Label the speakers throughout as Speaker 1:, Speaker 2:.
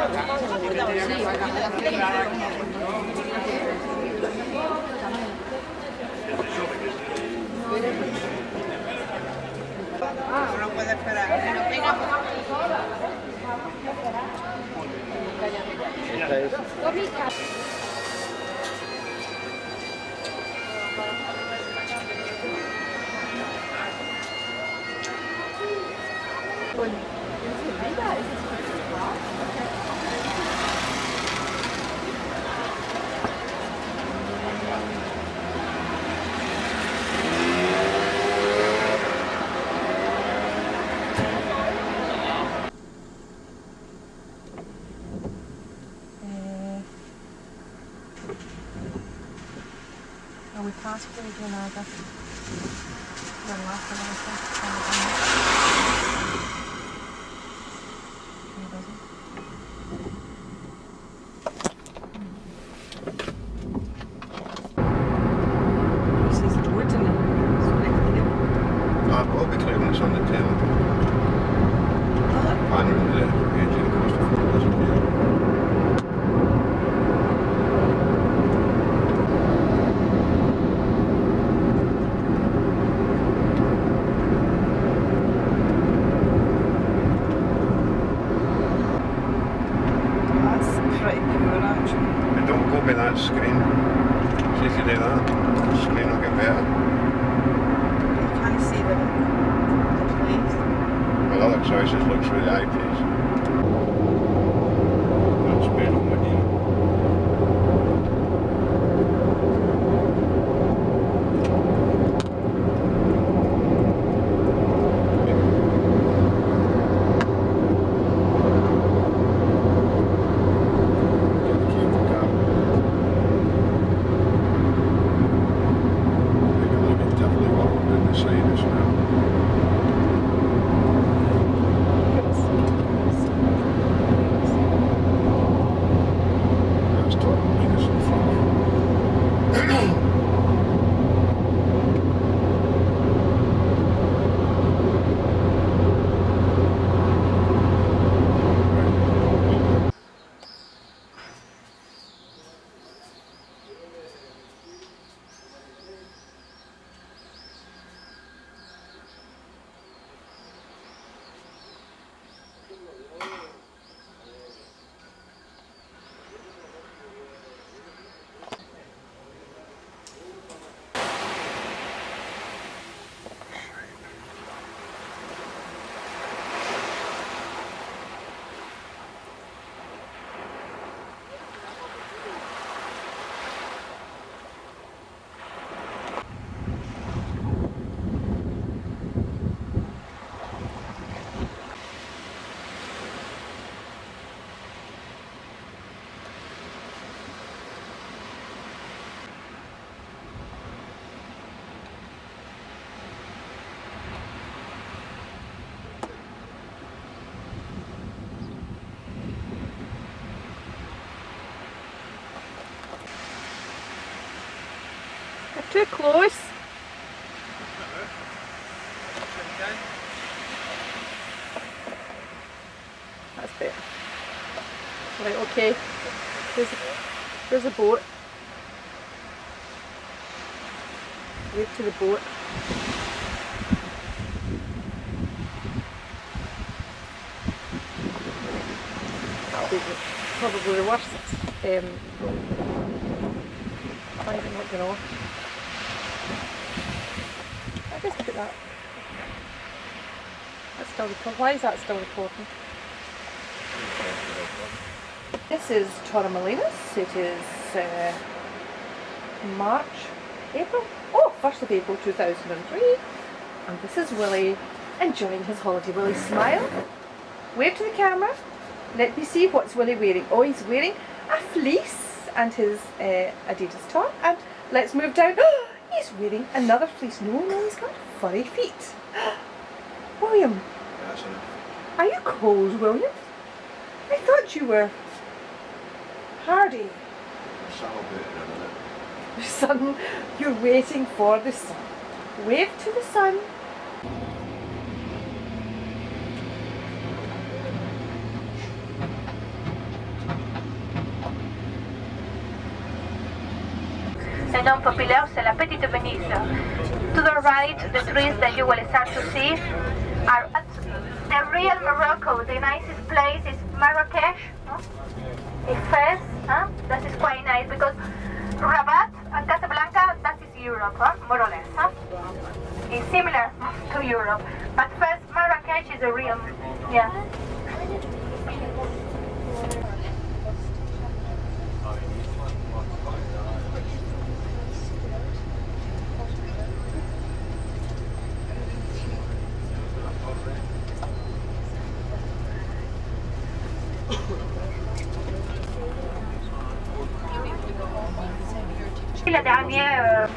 Speaker 1: No puede esperar.
Speaker 2: Esta es.
Speaker 3: Are we past Greenock? Then last time this is the wood, isn't it?
Speaker 2: I'll be clear when it's on the tail. Pan around the engine goes to the reservoir. That screen. See if you do that, the screen will get better.
Speaker 1: You can't see them.
Speaker 2: Well, other choices look through the eyepiece. That's better on my deal.
Speaker 3: Too close. That's better. Right, okay. There's a boat. Wave to the boat. That'll be probably the worst. Why is it not going off? I just put that. That's still recording. Why is that still recording? This is Toromolinas. It is April? Oh, 1st of April 2003. And this is Willie enjoying his holiday. Willie, smile. Wave to the camera. Let me see what's Willie wearing. Oh, he's wearing a fleece and his Adidas top. And let's move down. He's wearing another fleece. No, he's got furry feet. William, are you cold, William? I thought you were hardy. The sun, you're waiting for the sun. Wave to the sun.
Speaker 4: non populaire, c'est la Petite Venise. To the right, the trees that you will start to see are the real Morocco. The nicest place is Marrakesh. It's Fez. That is quite nice because Rabat and Casablanca, that is Europe, more or less. It's similar to Europe, but first Marrakesh is a real, yeah. La dernière.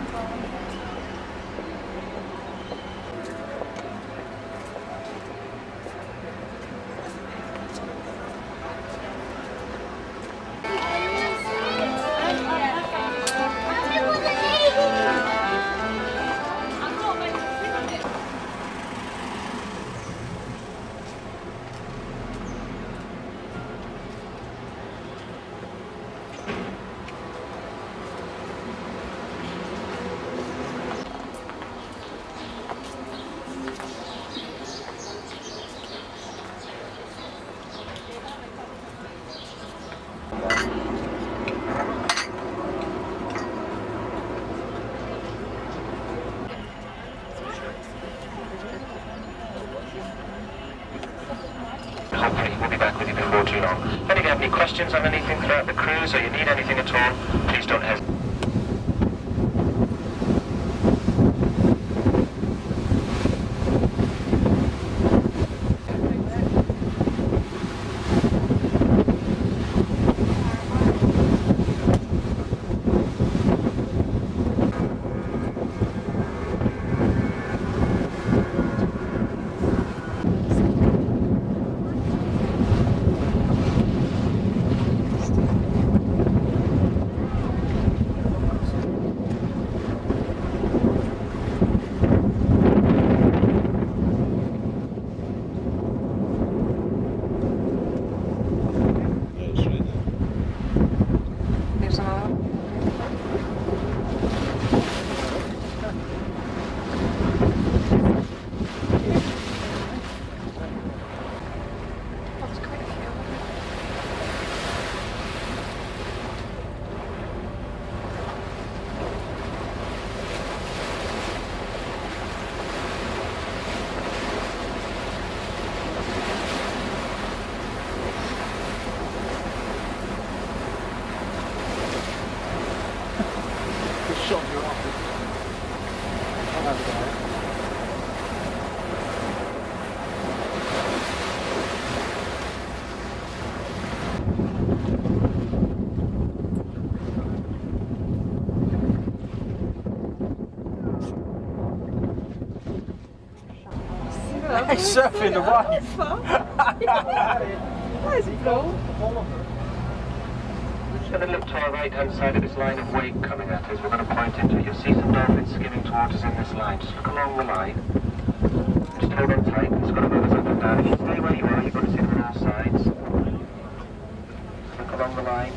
Speaker 5: We'll be back with you before too long. If you have any questions on anything throughout the cruise or you need anything at all, please don't hesitate.
Speaker 6: He's surfing the wave.
Speaker 3: Where's he go?
Speaker 5: Just going to look to our right hand side of this line of wake coming at us. We're going to point into it. You'll see some dolphins skimming towards us in this line. Just look along the line. Just hold on tight. It's going to move us up and down. If you stay where you are, you're going to see them on all sides. Look along the line.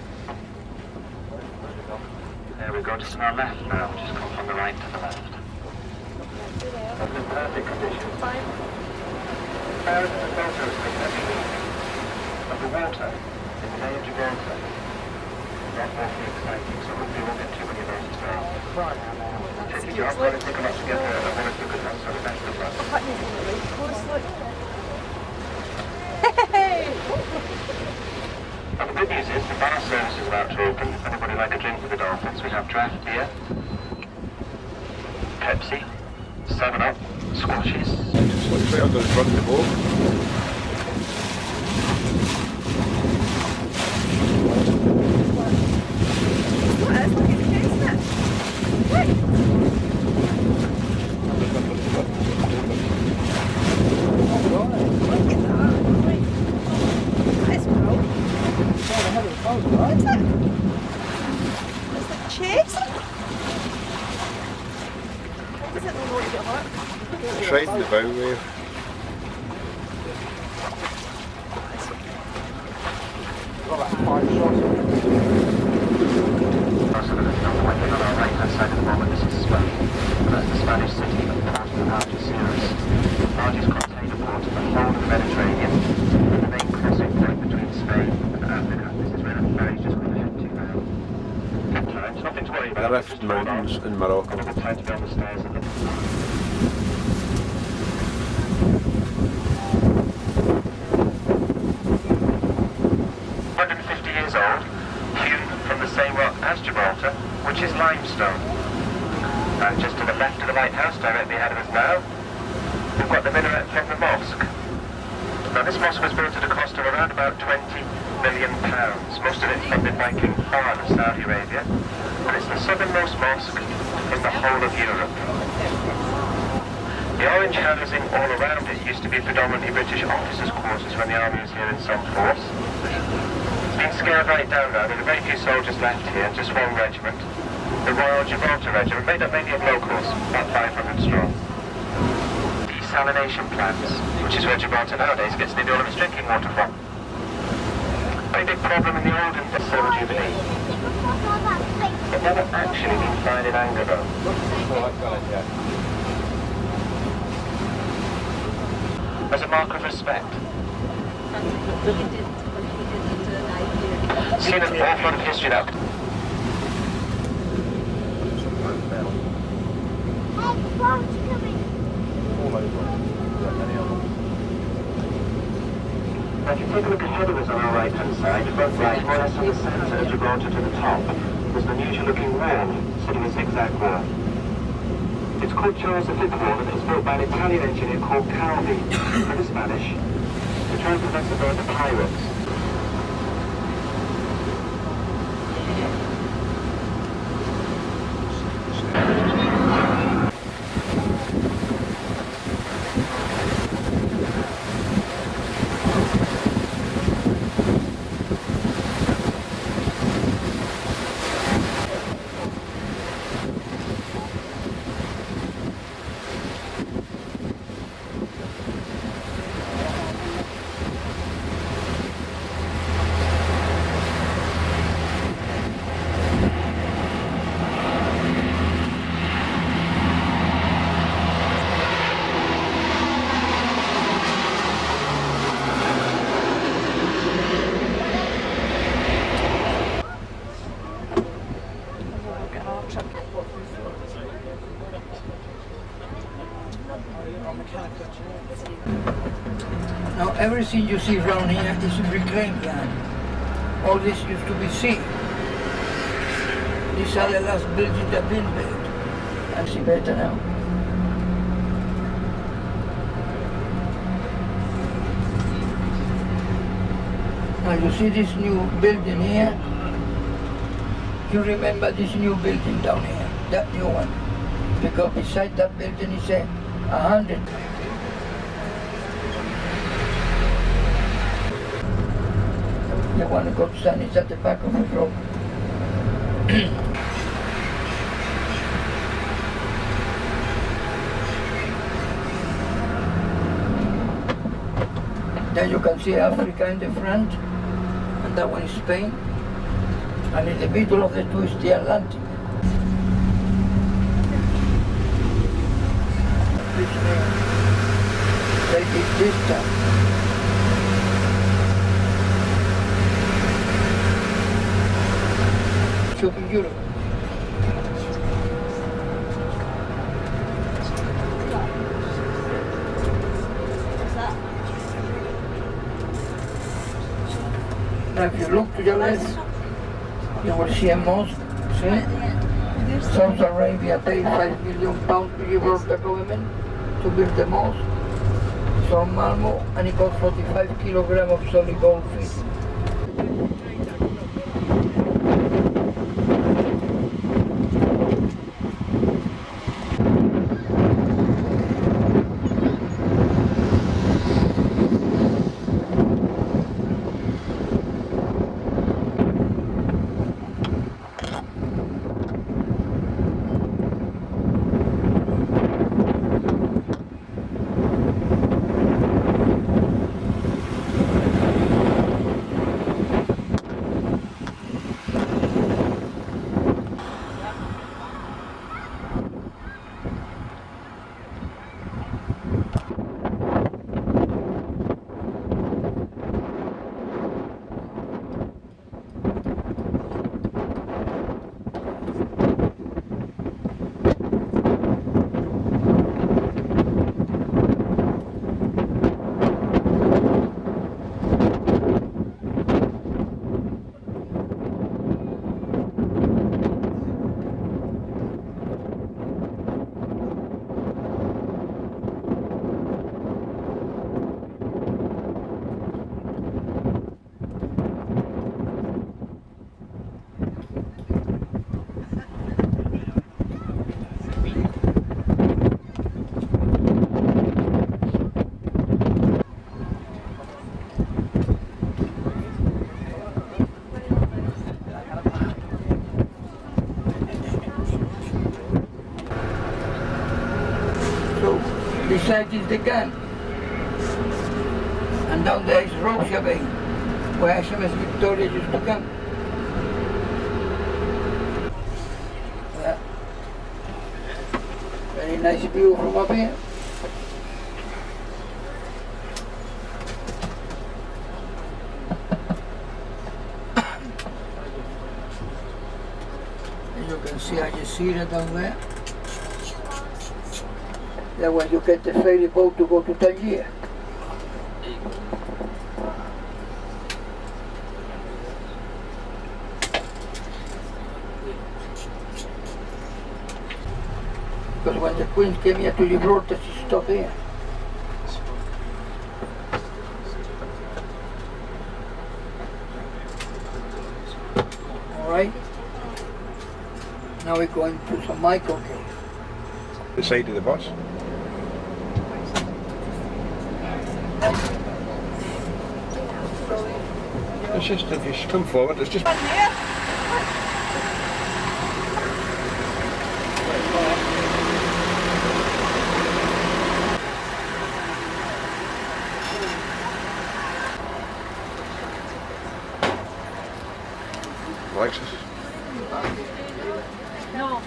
Speaker 5: There we go. Just on our left now. Just come from the right to the left. That's in perfect condition. Caras and Gibraltar is exceptional. Of the water in the Bay of Gibraltar. Not awfully exciting, so hopefully we won't get too many of those today. Take your job, but it's looking up to get there. I want us to look at that, so the best of luck.
Speaker 3: Hey!
Speaker 5: Well, the good news is the bar service is about to open. If anybody would like a drink with the dolphins, we have draft beer, Pepsi, 7-Up, squashes.
Speaker 2: What's right under the front of the boat? It's right in the bow there.
Speaker 6: Got about 5 shots.
Speaker 2: The Rift Mountains in Morocco.
Speaker 5: 150 years old, hewn from the same rock as Gibraltar, which is limestone. And just to the left of the lighthouse, directly ahead of us now, we've got the minaret from the mosque. Now this mosque was built at a cost of around about £20 million, most of it funded by King Fahd of Saudi Arabia, and it's the southernmost mosque in the whole of Europe. The orange housing all around it used to be predominantly British officers' quarters when the army was here in some force. It's been scaled right down now. There are very few soldiers left here, just one regiment. The Royal Gibraltar Regiment, made up mainly of locals, about 500 strong. Desalination plants, which is where Gibraltar nowadays gets nearly all of its drinking water from. Very big problem in the olden days, Silver Jubilee. It never actually been fired in anger though. As a mark of respect. Seen an awful lot of history now. Now if you take a look ahead of us on our right hand side, front right, more or less in the centre of Gibraltar to the top, there's an unusual looking wall, sort of a zigzag wall. It's called Charles V Wall, and it was built by an Italian engineer called Calvi, for the Spanish, to try and prevent the birth of pirates.
Speaker 7: Now everything you see around here is reclaimed land. All this used to be sea. These are the last buildings that have been built. I see better now. Now you see this new building here? You remember this new building down here, that new one? Because beside that building is 100. The one that got sun is at the back of the road. Then you can see Africa in the front, and that one is Spain. And in the middle of the two is the Atlantic. They did this time. In Europe. Now if you look to the left, you will see a mosque. See? Saudi Arabia paid £5 million to Gibraltar government to build the mosque. From Malmo, and it cost 45 kilograms of solid gold feet. side is the gun. And down there is Russia Bay, where HMS Victoria used to come. Yeah. Very nice view from up here. As you can see Algeciras down there. That's where you get the ferry boat to go to Tangier. Because when the Queen came here to Gibraltar, she stopped here. Alright. Now we're going to St. Michael Cave.
Speaker 2: The side of the bus. It's just, if you come forward, it's just... Alexis?
Speaker 3: No.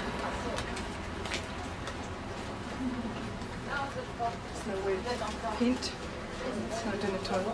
Speaker 3: There's no way. Paint. It's not doing the toilet.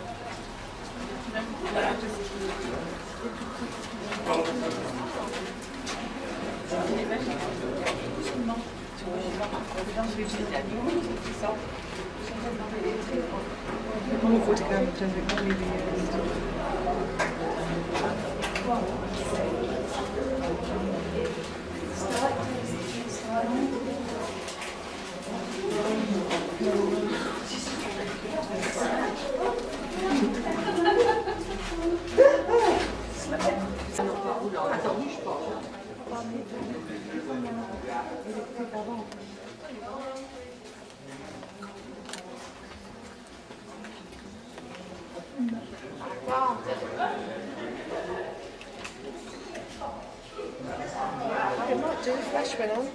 Speaker 3: I might do a flash one on.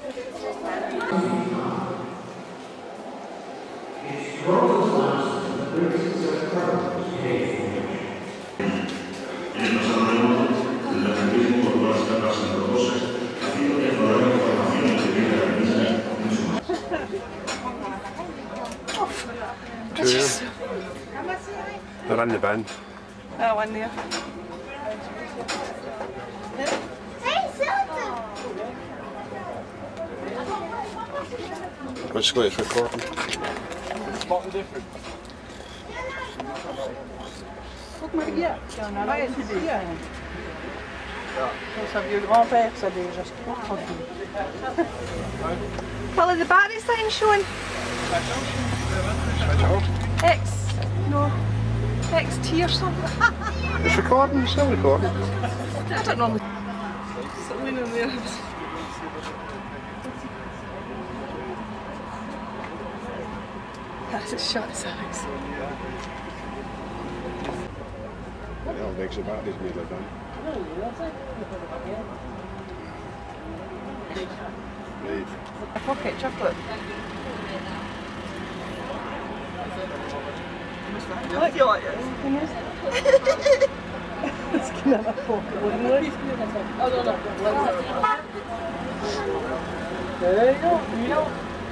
Speaker 2: They're in the bin.
Speaker 1: Oh, one there.
Speaker 2: Basically it's recording.
Speaker 6: Spot the difference.
Speaker 1: Guck mal hier. Ouais, c'est bien. Son vieux grand-père, ça déjà, je trouve tranquille.
Speaker 3: Well, are the battery signs showing? X, no, XT or something.
Speaker 2: It's recording, it's still recording.
Speaker 3: I don't know. Something in there. That's a shot size.
Speaker 2: Yeah, makes a battery's nearly done. Right.
Speaker 3: A pocket chocolate.
Speaker 1: I feel like it.
Speaker 3: It's going to have a pocket, wouldn't it?
Speaker 1: There you go.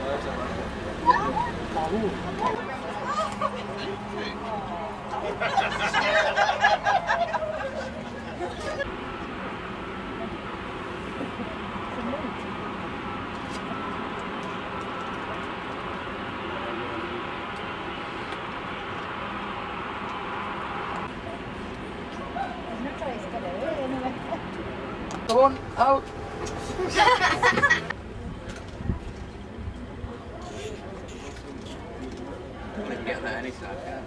Speaker 7: Come on, out.
Speaker 6: Get there any time, yeah.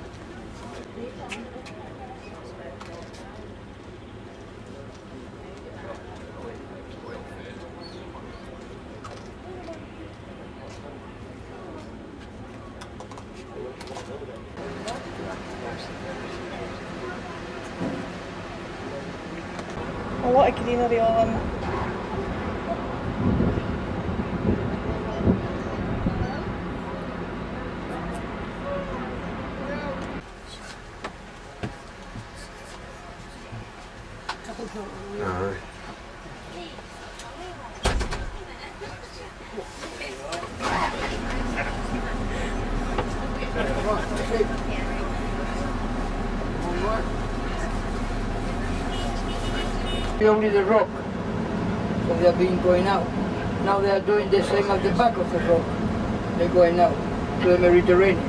Speaker 3: A lot of greenery all in.
Speaker 2: Aye.
Speaker 7: Only the rock, so they have been going out. Now they are doing the same at the back of the rock. They're going out to the Mediterranean.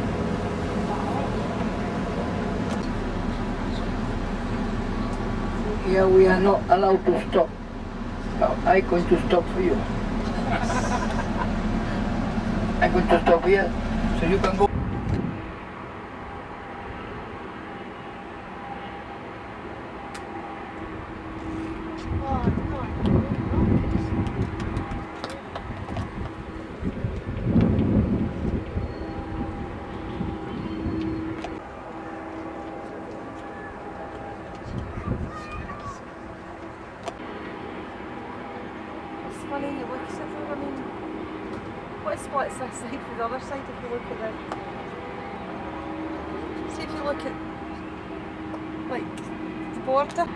Speaker 7: Here we are not allowed to stop. Now I'm going to stop for you. I'm going to stop here, so you can go.
Speaker 3: Funny, you look at it, I mean, what splits this side from the other side if you look at the... See if you look at, like, the border.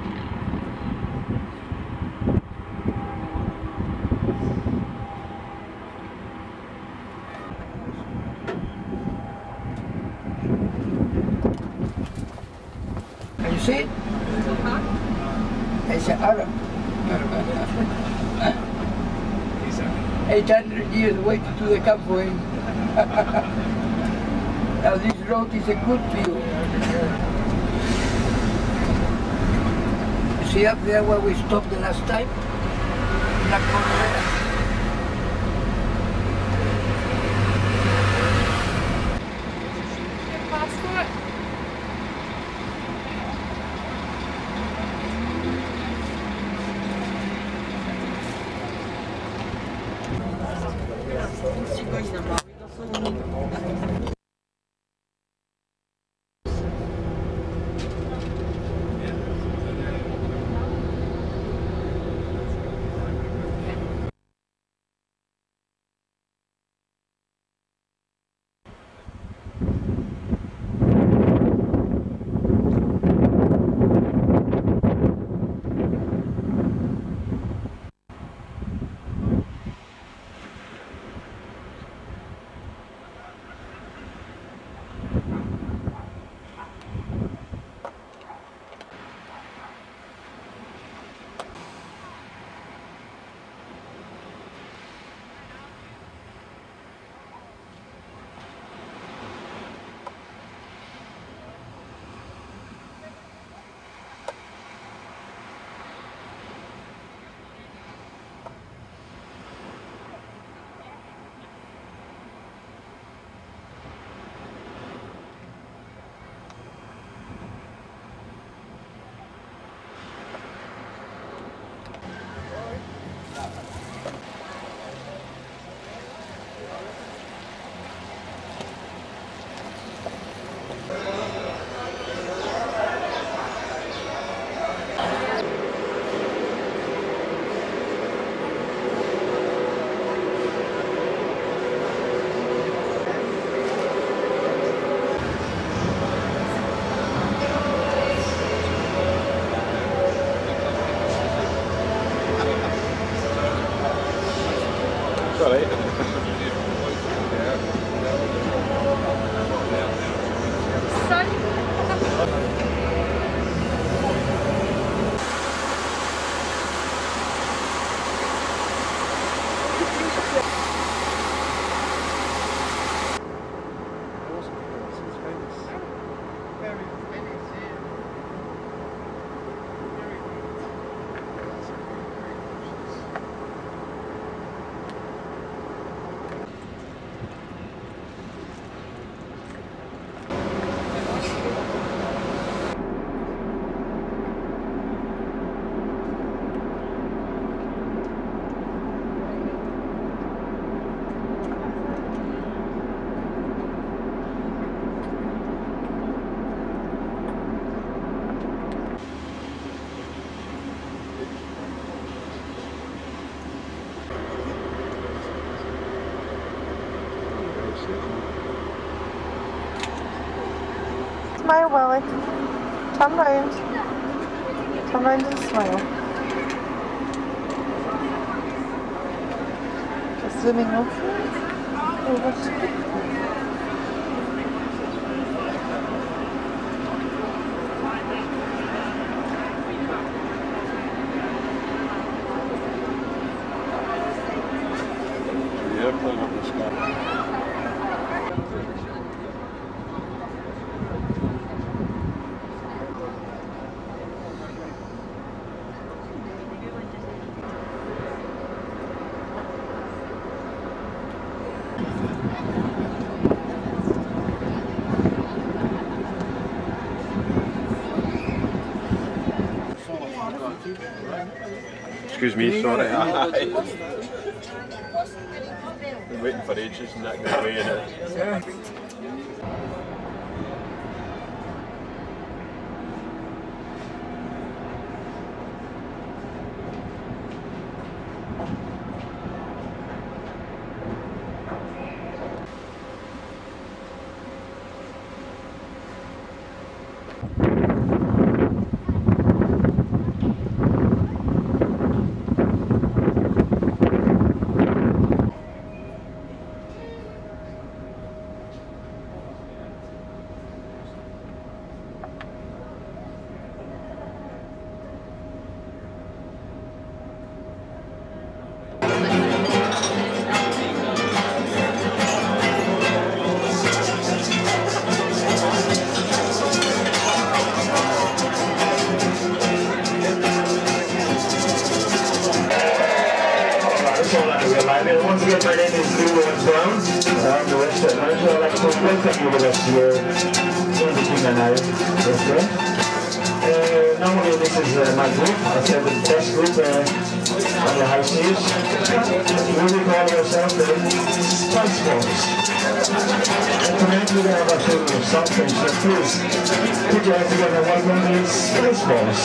Speaker 7: Can you see it? It's an Arab. 800 years waited to the camp for him. Now this road is a good view. You see up there where we stopped the last time? Black corner.
Speaker 3: Your passport?
Speaker 8: Smile, Willie. Turn round.
Speaker 3: Turn around and smile. Just zooming over to you.
Speaker 2: Airplane up the sky. Excuse me, sorry. Been waiting for ages and that got away in it.
Speaker 8: Once again, my name is Lou Brown. I'm the restaurant manager. I'd like to welcome you with us here in the King and I restaurant. Normally this is my group. I said the best group on the high seas. We will call ourselves the Spice Boys. And tonight we're going to have a film of something, so please put your hands together and welcome the Spice Boys.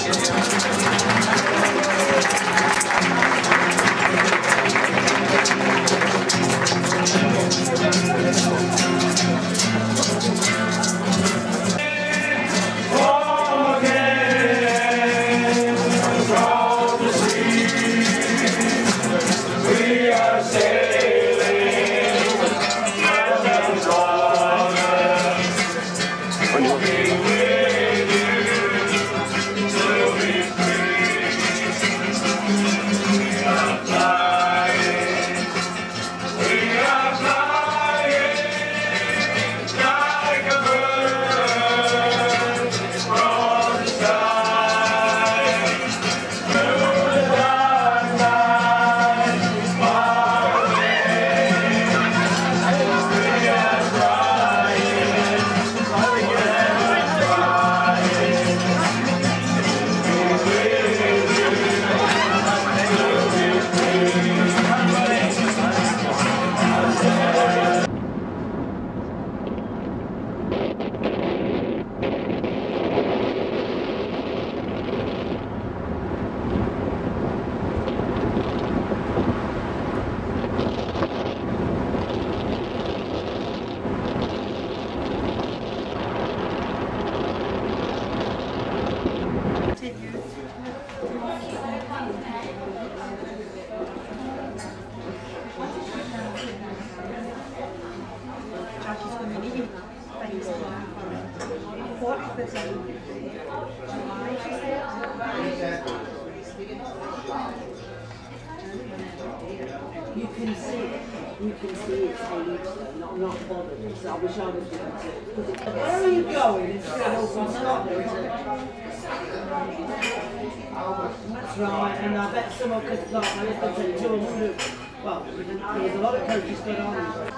Speaker 9: You can see it's not bothered. So I wish I was going to. Where are you going? It's from Scotland. That's right, and I bet someone could like, I left them 200. Well, there's a lot of coaches going on.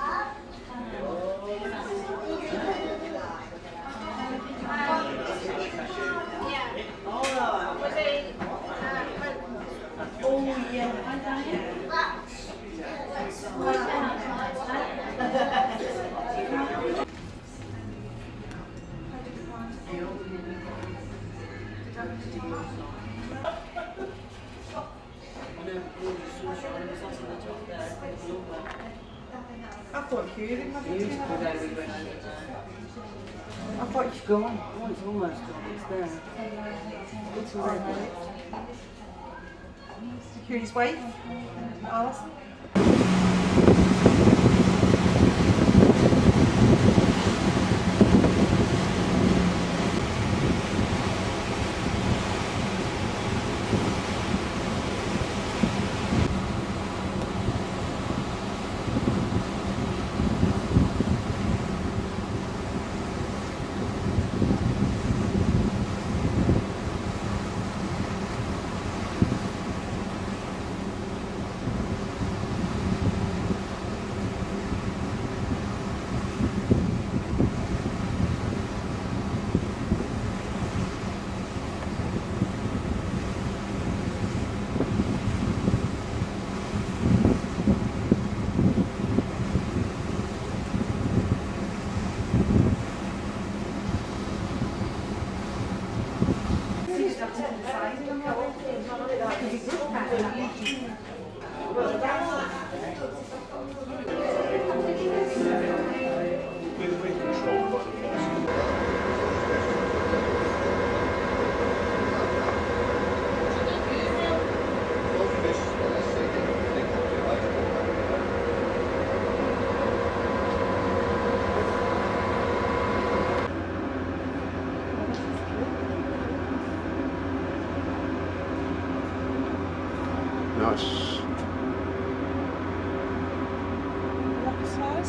Speaker 9: Oh yeah.
Speaker 1: I thought you didn't have
Speaker 9: You
Speaker 1: it.
Speaker 9: used to go there when I thought it's gone. Oh, it's almost gone. It's there. It's already.
Speaker 1: Hughes' wife, Alison.
Speaker 2: Nice.
Speaker 1: What size?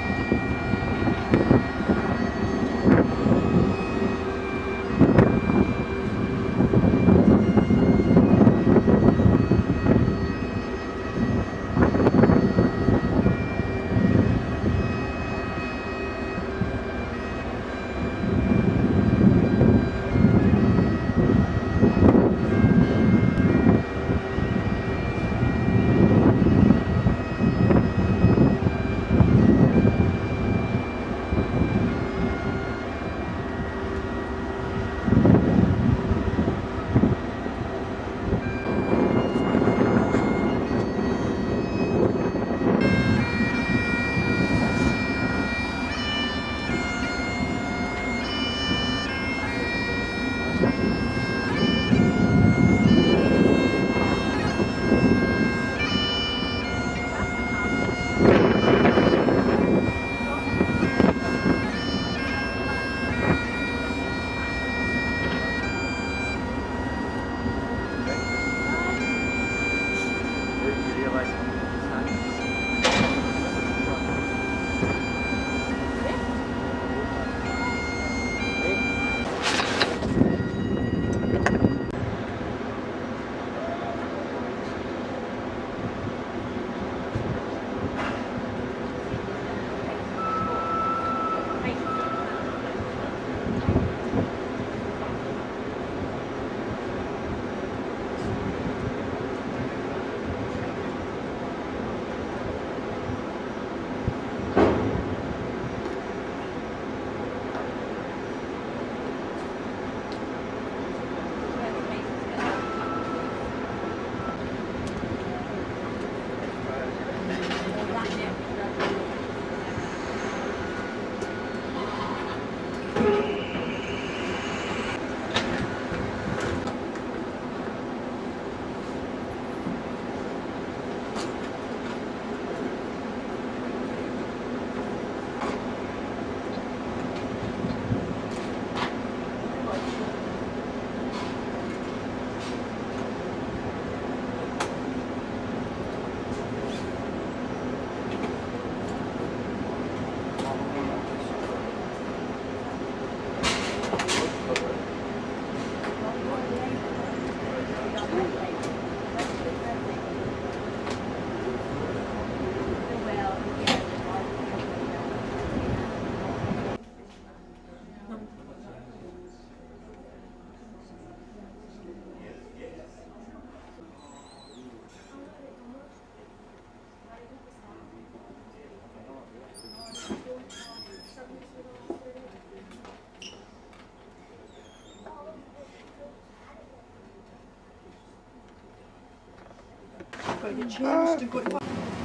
Speaker 1: Got your changed and got your...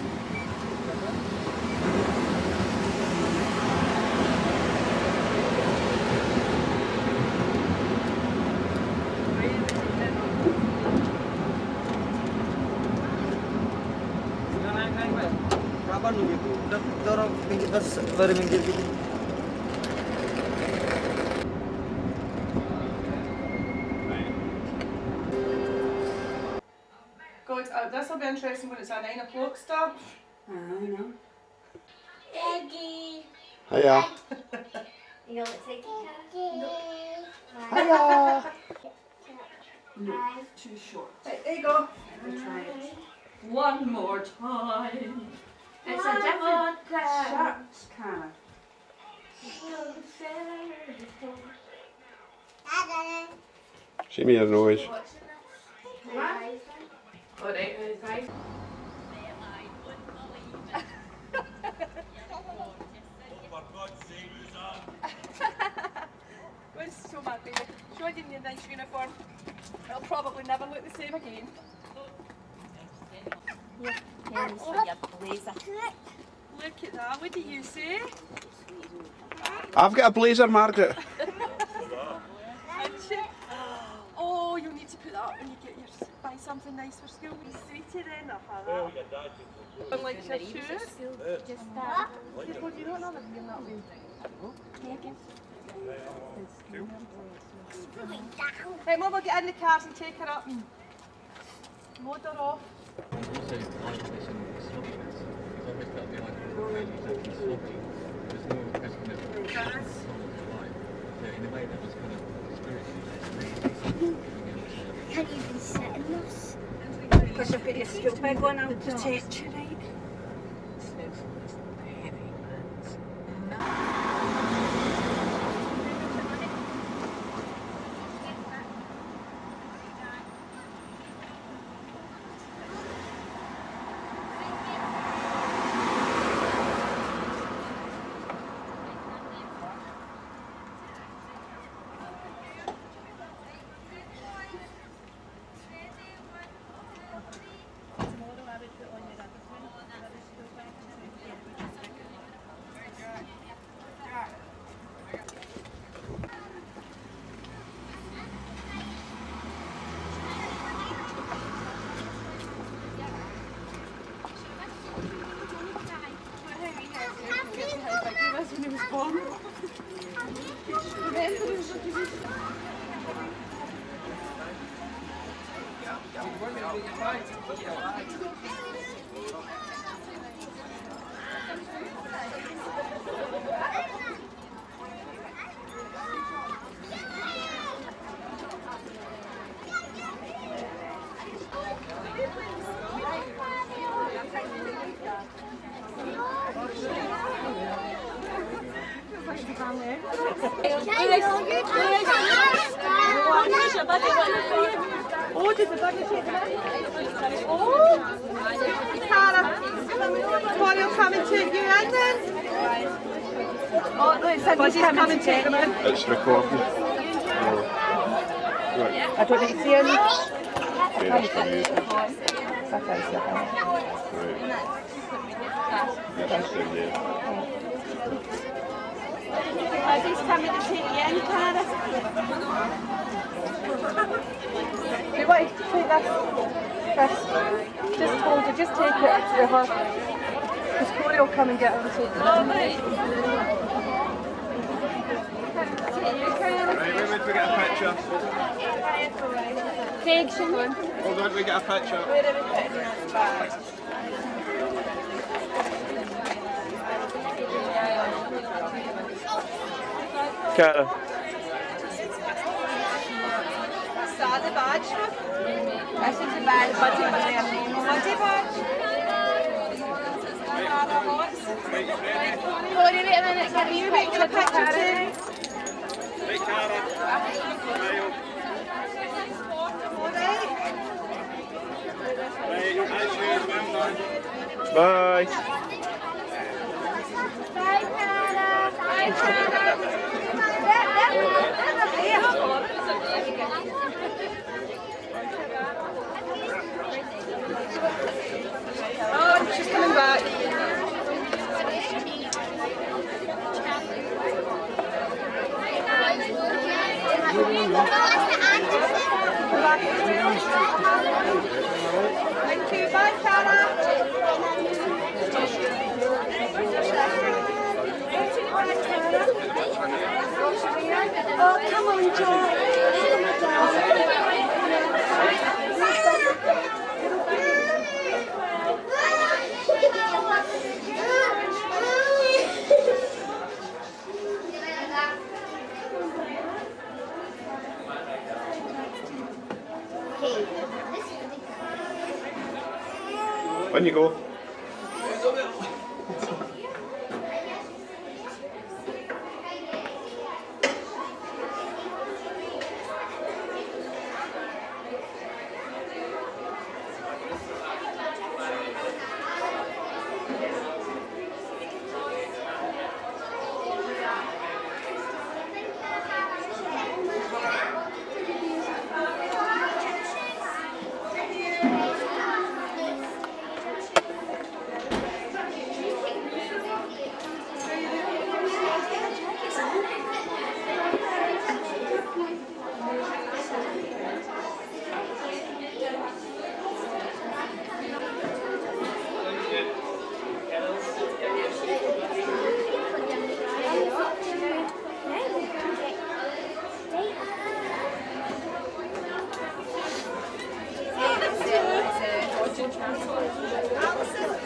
Speaker 6: Kapan lu gitu? Udah dorong pinggir bus baru minggir gitu.
Speaker 1: God, this will be interesting when it's a 9 o'clock start.
Speaker 9: I know.
Speaker 4: Daddy.
Speaker 2: Hiya.
Speaker 4: You want to take it?
Speaker 2: Hiya.
Speaker 9: No, too short.
Speaker 1: Right, there you go.
Speaker 9: We'll try it.
Speaker 3: One more time.
Speaker 4: It's a different
Speaker 9: Sharks, Cara.
Speaker 2: See me your nose.
Speaker 3: Alright.
Speaker 1: What's so mad, baby? Show you in your nice uniform. It'll probably never look the same again.
Speaker 3: Look at that, what do you say?
Speaker 2: I've got a blazer, Margaret.
Speaker 1: Oh, you'll need to put that up when you get your buy something nice for school. Be sweetie then, or have that. Like your shoes. Well, do you not know them that way? Right, Mum, we'll get in the cars and take her up and load her off.
Speaker 6: So,
Speaker 10: can't even sit in this.
Speaker 1: Because you've got your school bag on, I'll protect you, right? When he was born. Oh, did the buggy take them out? Oh, Cara, Tony will come and take you in then. Oh, no, it's Buddy's come and take them in.
Speaker 2: It's recording. Oh. Right.
Speaker 3: I don't need to see any.
Speaker 2: Yeah, that's for you. Right. Yeah, that's in there.
Speaker 1: Buddy's coming to take you in, Cara.
Speaker 3: Do you want to take this? Just hold it, just take it to her. Because Corey will come and get her and take it.
Speaker 2: Right, wait, we get a picture.
Speaker 3: Craig, come on.
Speaker 2: Hold on, we get a picture.
Speaker 1: Where are we putting this bag?
Speaker 2: Cara.
Speaker 1: Is that the badge? This is the badge. Buddy badge.
Speaker 10: Corey, wait a minute, can you make a picture too?
Speaker 2: Hey, Cara. Bye.
Speaker 10: Bye, Cara. Bye, Cara.
Speaker 1: Oh, she's coming back. Thank you. Bye, Cara. Oh, come on, John.
Speaker 2: On you go.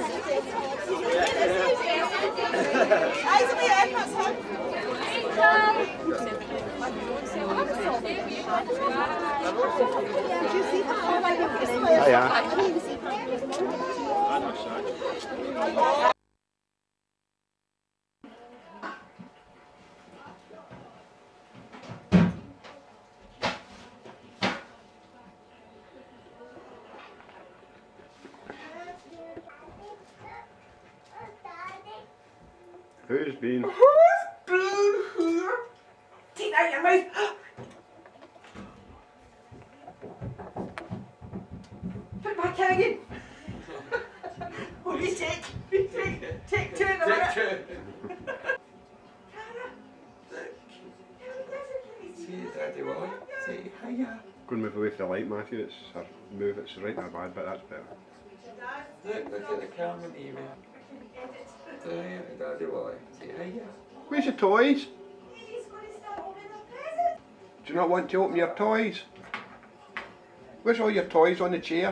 Speaker 10: Bye.
Speaker 2: Who's been?
Speaker 1: Who's been here? Take that out your mouth. Put it back in again. Oh, retake two in a minute.
Speaker 7: See Daddy Willie. Say hiya.
Speaker 2: Go and move away from the light, Matthew. It's move. It's right there bad, but that's better.
Speaker 7: Look at the camera, Eva. Say Daddy Willie. Say hiya.
Speaker 2: Where's your toys? Do you not want to open your toys? Where's all your toys on the chair?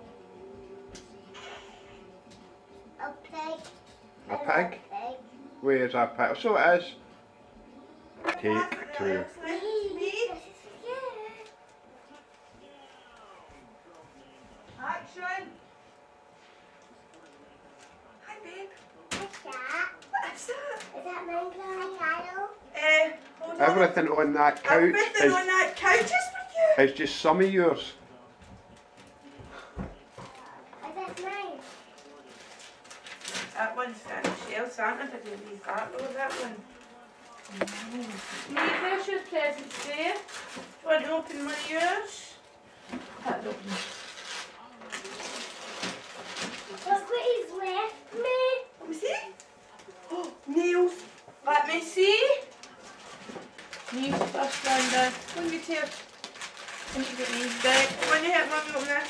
Speaker 11: A pig.
Speaker 2: A pig? Where's a pig? So it is. Take two.
Speaker 1: Action. Hi, babe.
Speaker 11: What's that?
Speaker 1: What's that?
Speaker 11: Is that my title?
Speaker 1: Hold on.
Speaker 2: Everything on that couch
Speaker 1: Everything on that couch is for you.
Speaker 2: is just some of yours.
Speaker 11: Is that mine?
Speaker 1: That one's Shell Santa, but they leave that though, that one. There's your presents there. Do you want to open one of yours? That's open.
Speaker 11: Look what he's left me.
Speaker 1: Let me see. Oh, nails. Let me see. Nails first, Brenda. Go and get here. And you get these back. Come on, you help Mummy open this.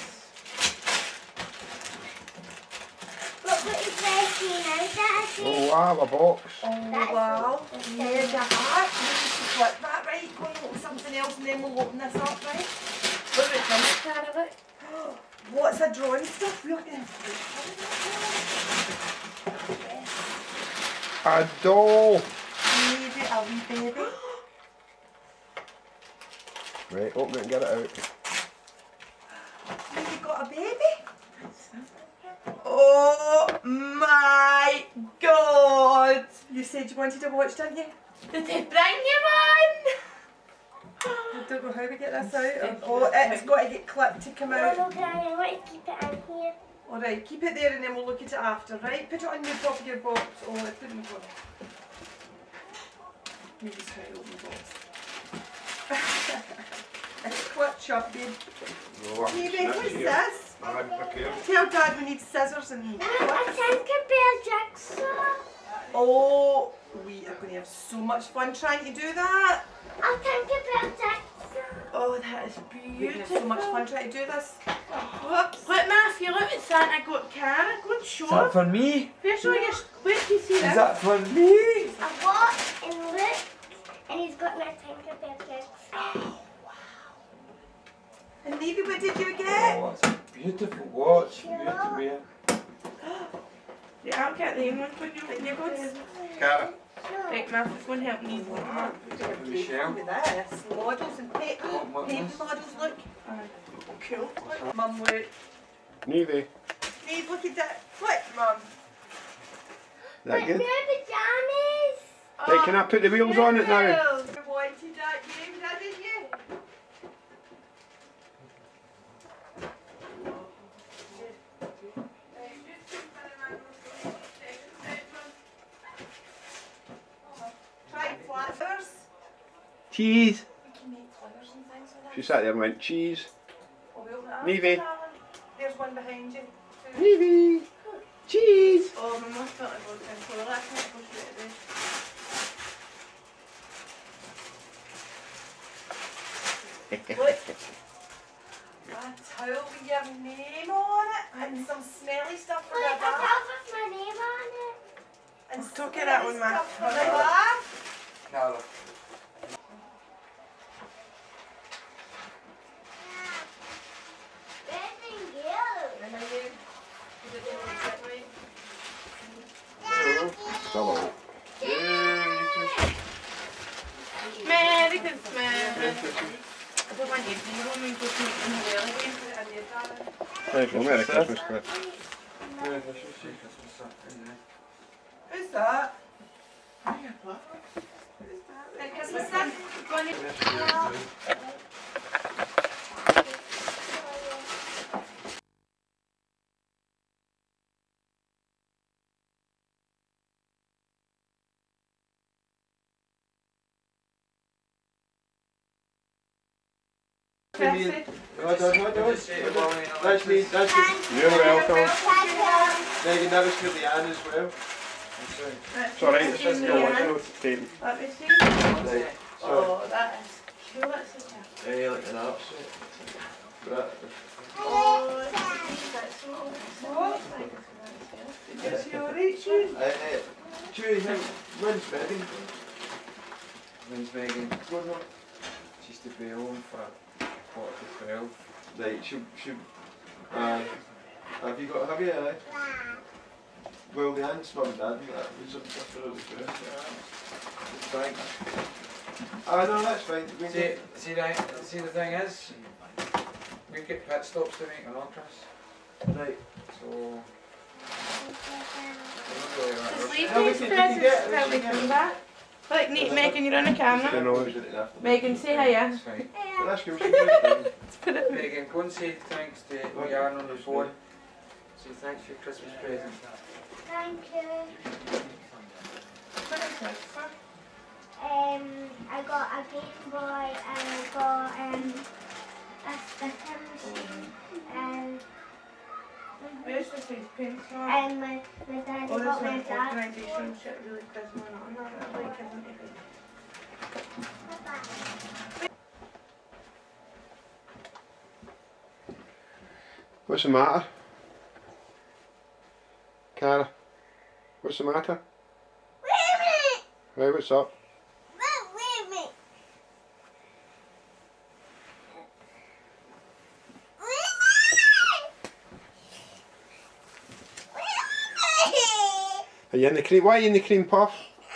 Speaker 11: Look what he's left me now, Daddy.
Speaker 2: Oh wow, a box.
Speaker 1: Oh wow. There's a hat. You need to flip that, right? Go and open something else and then we'll open this up, right? Look at this, Cara, look. What's a drawing stuff? We're going to
Speaker 2: A doll.
Speaker 1: maybe a wee baby.
Speaker 2: Right, open it and get it out.
Speaker 1: You got a baby? Oh my god! You said you wanted to watch, didn't you? Did they bring you one? I don't know how we get this out. Oh, it's got to get clipped to come out.
Speaker 11: No, Granny, I want to keep it in here.
Speaker 1: Alright, keep it there and then we'll look at it after, right? Put it on the top of your box. Oh, I put it in the box. Maybe just try to open the box. It's clipped shut, babe. Baby, what's this? Tell Dad we need scissors and
Speaker 11: A Tinkerbell jigsaw.
Speaker 1: oh, we are going to have so much fun trying to do that.
Speaker 11: A Tinkerbell jigsaw.
Speaker 1: Oh, that is beautiful. So much fun trying to do this. Look, Matthew, look at Santa got Cara. Go and show
Speaker 6: Is that
Speaker 1: him.
Speaker 6: for me?
Speaker 1: Where's all your... Where do you see
Speaker 6: Is
Speaker 1: this?
Speaker 6: that for me?
Speaker 11: A watch and look, and he's got my Tinkerbell jigsaw.
Speaker 1: Oh, wow. And Nevie, what did you get?
Speaker 6: Oh, it's a beautiful watch for you to wear.
Speaker 1: Yeah, I'll get the one for you. And you go to...
Speaker 2: Cara.
Speaker 1: Right, Matthew, go and help me.
Speaker 6: Michelle.
Speaker 1: With this. Models and paper models, look. Cool. Mum, look.
Speaker 2: Nevie.
Speaker 1: Neve, look at that. What, Mum?
Speaker 2: That good?
Speaker 11: New pajamas.
Speaker 2: Right, can I put the wheels on it now?
Speaker 1: You wanted that game, didn't you? Try flappers.
Speaker 6: Cheese.
Speaker 1: We can make flowers and things like that.
Speaker 2: She sat there and went, cheese.
Speaker 1: Oh, we open it up,
Speaker 2: Nevie.
Speaker 1: darling. There's one behind you.
Speaker 2: Nevie. Cheese.
Speaker 1: Oh, my must not go down, so let's not go straight away. Look. A towel with your name on it and some smelly stuff for
Speaker 11: Look,
Speaker 1: the
Speaker 11: a
Speaker 1: bath.
Speaker 11: towel with my name on it.
Speaker 1: And
Speaker 6: Don't get that one, Matt.
Speaker 1: stuff for the bath.
Speaker 6: Cara.
Speaker 11: Red and yellow.
Speaker 1: And then you put it in the set way.
Speaker 2: Hello.
Speaker 1: don't want you to be home and just make them well again for it in your car.
Speaker 2: There you go, Merry Christmas, Chris.
Speaker 1: Who's that? Merry Christmas, son. Go on in.
Speaker 2: You're welcome.
Speaker 12: Megan, that was for Leanne as well.
Speaker 2: It's alright, it's just no tape.
Speaker 1: Let me see.
Speaker 12: Right.
Speaker 1: Oh, that is cool. That's such a...
Speaker 12: Yeah, like an app.
Speaker 1: Oh, that's so what? Did you see alright, Shane?
Speaker 12: Chewie, when's Megan? When's Megan? She's to be home for 12. Right, have you got, well, the aunt's mum and dad, that was up for the first. Thanks. No, that's fine.
Speaker 13: See the thing is, we get pit stops to make an Chris.
Speaker 12: Right.
Speaker 13: So...
Speaker 1: The sleeveless presents till we come back. Look, Megan, you're on a camera. Megan, say hiya.
Speaker 13: That's fine.
Speaker 12: That's cool.
Speaker 13: Megan, go and say thanks to Leanne on the phone. Say thanks for your Christmas present.
Speaker 11: Thank you.
Speaker 1: What is that for?
Speaker 11: I got a Game Boy and I got a sticker machine and
Speaker 1: Where's the face paint from?
Speaker 11: my dad
Speaker 1: Oh,
Speaker 11: got
Speaker 1: this
Speaker 11: my
Speaker 1: one,
Speaker 11: dad.
Speaker 1: organisation shit really Christmas on that. I like it, isn't it?
Speaker 2: What's the matter? Cara? What's the matter? Right, what's up? Are you in the cream? Why are you in the cream puff?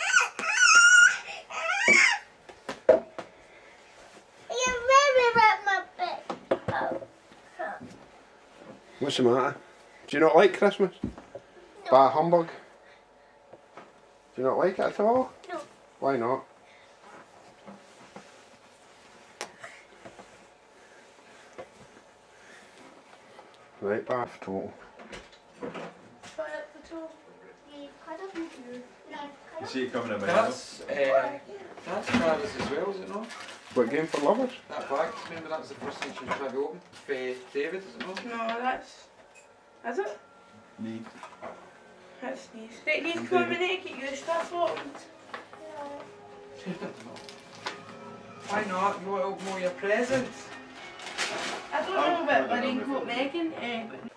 Speaker 2: What's the matter? Do you not like Christmas? No. Bah humbug. Do you not like it at all?
Speaker 11: No.
Speaker 2: Why not? Right, bath total.
Speaker 12: You see it coming in my
Speaker 13: That's Caras as well, is it not?
Speaker 2: What, Game for Lovers?
Speaker 13: That black, remember that was the first thing she was trying to open? For David, is it not?
Speaker 1: No, that's... Is it?
Speaker 12: Need.
Speaker 1: That's nice. Right, these come in and get your stuff opened.
Speaker 13: Why not? You want to open all your presents?
Speaker 1: I don't know about my raincoat Megan, but